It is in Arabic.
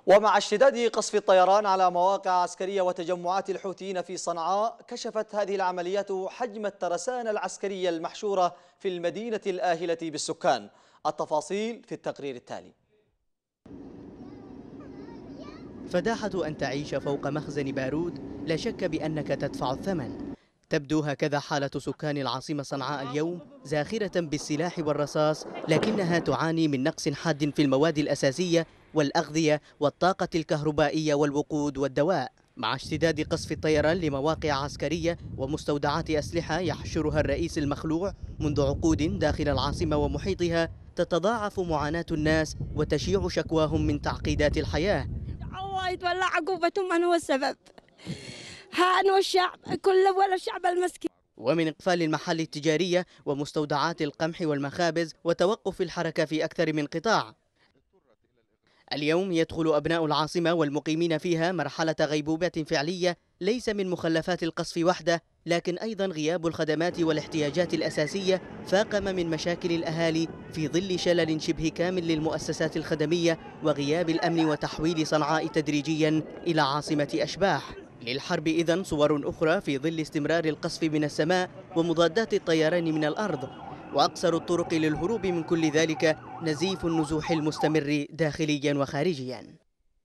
ومع اشتداد قصف الطيران على مواقع عسكرية وتجمعات الحوثيين في صنعاء، كشفت هذه العمليات حجم الترسانة العسكرية المحشورة في المدينة الآهلة بالسكان. التفاصيل في التقرير التالي. فداحة أن تعيش فوق مخزن بارود، لا شك بأنك تدفع الثمن. تبدو هكذا حالة سكان العاصمة صنعاء اليوم، زاخرة بالسلاح والرصاص، لكنها تعاني من نقص حاد في المواد الأساسية والأغذية والطاقة الكهربائية والوقود والدواء. مع اشتداد قصف الطيران لمواقع عسكرية ومستودعات أسلحة يحشرها الرئيس المخلوع منذ عقود داخل العاصمة ومحيطها، تتضاعف معاناة الناس وتشيع شكواهم من تعقيدات الحياة. الله يتولى عقوبتهم، من هو السبب؟ ها الشعب كله ولا الشعب المسكين. ومن إقفال المحال التجارية ومستودعات القمح والمخابز وتوقف الحركة في أكثر من قطاع. اليوم يدخل أبناء العاصمة والمقيمين فيها مرحلة غيبوبة فعلية، ليس من مخلفات القصف وحده، لكن أيضا غياب الخدمات والاحتياجات الأساسية فاقم من مشاكل الأهالي في ظل شلل شبه كامل للمؤسسات الخدمية وغياب الأمن وتحويل صنعاء تدريجيا إلى عاصمة أشباح. للحرب إذن صور أخرى في ظل استمرار القصف من السماء ومضادات الطيران من الأرض، وأقصر الطرق للهروب من كل ذلك نزيف النزوح المستمر داخليا وخارجيا.